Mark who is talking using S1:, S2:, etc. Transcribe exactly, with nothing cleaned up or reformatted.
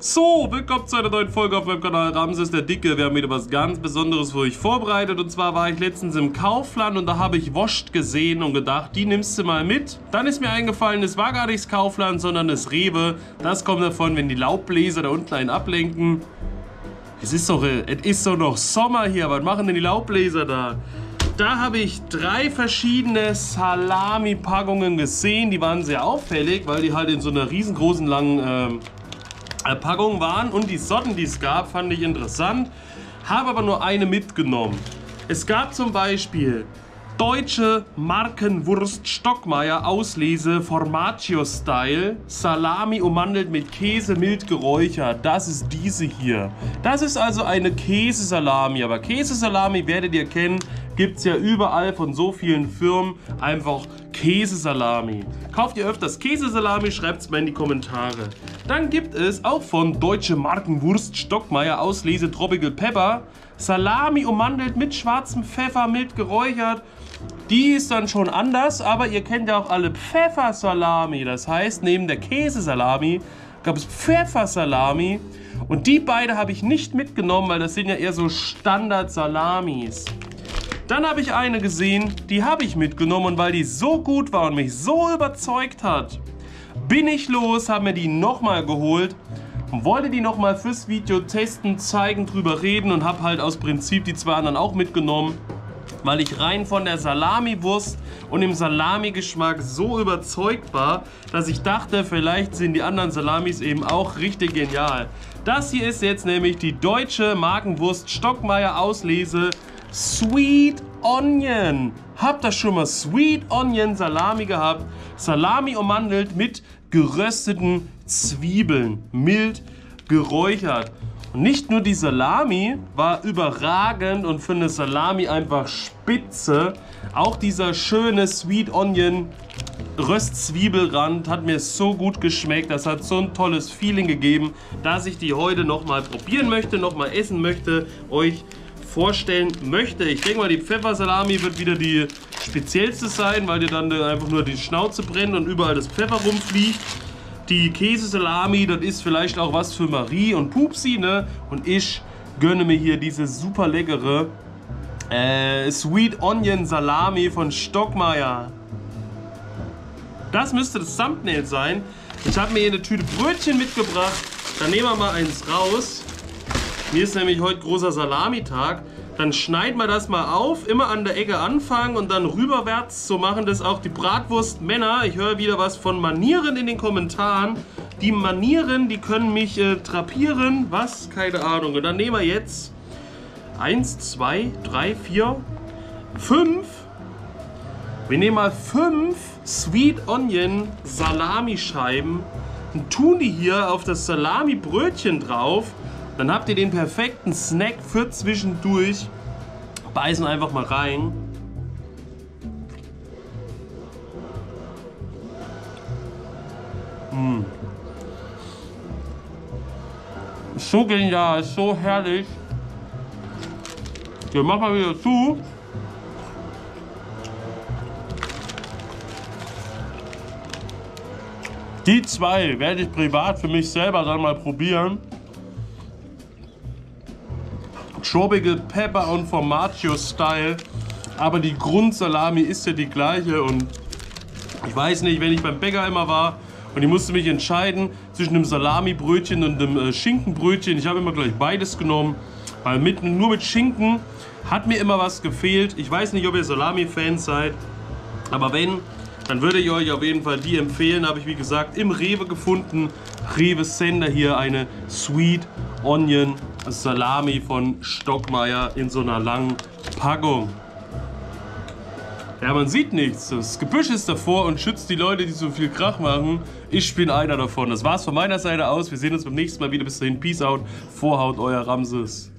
S1: So, willkommen zu einer neuen Folge auf meinem Kanal Ramses der Dicke. Wir haben wieder was ganz Besonderes für euch vorbereitet. Und zwar war ich letztens im Kaufland und da habe ich Wurst gesehen und gedacht, die nimmst du mal mit. Dann ist mir eingefallen, es war gar nicht das Kaufland, sondern das Rewe. Das kommt davon, wenn die Laubbläser da unten einen ablenken. Es ist doch, es ist doch noch Sommer hier. Was machen denn die Laubbläser da? Da habe ich drei verschiedene Salami-Packungen gesehen. Die waren sehr auffällig, weil die halt in so einer riesengroßen langen ähm, Packung waren. Und die Sorten, die es gab, fand ich interessant. Habe aber nur eine mitgenommen. Es gab zum Beispiel deutsche Markenwurst Stockmeier Auslese Formaggio Style. Salami ummantelt mit Käse mild geräuchert. Das ist diese hier. Das ist also eine Käsesalami. Aber Käsesalami werdet ihr kennen. Gibt es ja überall von so vielen Firmen einfach Käsesalami. Kauft ihr öfters Käsesalami? Schreibt es mal in die Kommentare. Dann gibt es auch von deutsche Markenwurst Stockmeier Auslese Tropical Pepper Salami ummantelt mit schwarzem Pfeffer mild geräuchert. Die ist dann schon anders, aber ihr kennt ja auch alle Pfeffersalami. Das heißt, neben der Käsesalami gab es Pfeffersalami. Und die beide habe ich nicht mitgenommen, weil das sind ja eher so Standard-Salamis. Dann habe ich eine gesehen, die habe ich mitgenommen und weil die so gut war und mich so überzeugt hat, bin ich los, habe mir die nochmal geholt und wollte die nochmal fürs Video testen, zeigen, drüber reden und habe halt aus Prinzip die zwei anderen auch mitgenommen, weil ich rein von der Salamiwurst und dem Salami-Geschmack so überzeugt war, dass ich dachte, vielleicht sind die anderen Salamis eben auch richtig genial. Das hier ist jetzt nämlich die deutsche Markenwurst Stockmeier Auslese Sweet Onion. Habt ihr schon mal Sweet Onion Salami gehabt? Salami ummantelt mit gerösteten Zwiebeln, mild geräuchert. Und nicht nur die Salami war überragend und für eine Salami einfach spitze. Auch dieser schöne Sweet Onion Röstzwiebelrand hat mir so gut geschmeckt. Das hat so ein tolles Feeling gegeben, dass ich die heute nochmal probieren möchte, nochmal essen möchte, euch vorstellen möchte. Ich denke mal, die Pfeffersalami wird wieder die speziellste sein, weil dir dann einfach nur die Schnauze brennt und überall das Pfeffer rumfliegt. Die Käsesalami, das ist vielleicht auch was für Marie und Pupsi, ne? Und ich gönne mir hier diese super leckere äh, Sweet Onion Salami von Stockmeier. Das müsste das Thumbnail sein. Ich habe mir hier eine Tüte Brötchen mitgebracht. Dann nehmen wir mal eins raus. Hier ist nämlich heute großer Salamitag. Dann schneiden wir das mal auf, immer an der Ecke anfangen und dann rüberwärts. So machen das auch die Bratwurstmänner. Ich höre wieder was von Manieren in den Kommentaren. Die Manieren, die können mich äh, trapieren. Was? Keine Ahnung. Und dann nehmen wir jetzt eins, zwei, drei, vier, fünf. Wir nehmen mal fünf Sweet Onion Salamischeiben und tun die hier auf das Salami-Brötchen drauf. Dann habt ihr den perfekten Snack für zwischendurch. Beißen einfach mal rein. Mmh. So genial, so herrlich. Wir machen mal wieder zu. Die zwei werde ich privat für mich selber dann mal probieren. Tropical Pepper und Formaggio Style, aber die Grundsalami ist ja die gleiche und ich weiß nicht, wenn ich beim Bäcker immer war und ich musste mich entscheiden zwischen dem Salami-Brötchen und dem äh, Schinkenbrötchen, ich habe immer gleich beides genommen, weil mit, nur mit Schinken hat mir immer was gefehlt. Ich weiß nicht, ob ihr Salami-Fans seid, aber wenn, dann würde ich euch auf jeden Fall die empfehlen. Habe ich wie gesagt im Rewe gefunden. Rewe Sender hier eine Sweet Onion Salami von Stockmeier in so einer langen Packung. Ja, man sieht nichts. Das Gebüsch ist davor und schützt die Leute, die so viel Krach machen. Ich bin einer davon. Das war's von meiner Seite aus. Wir sehen uns beim nächsten Mal wieder. Bis dahin. Peace out. Vorhaut, euer Ramses.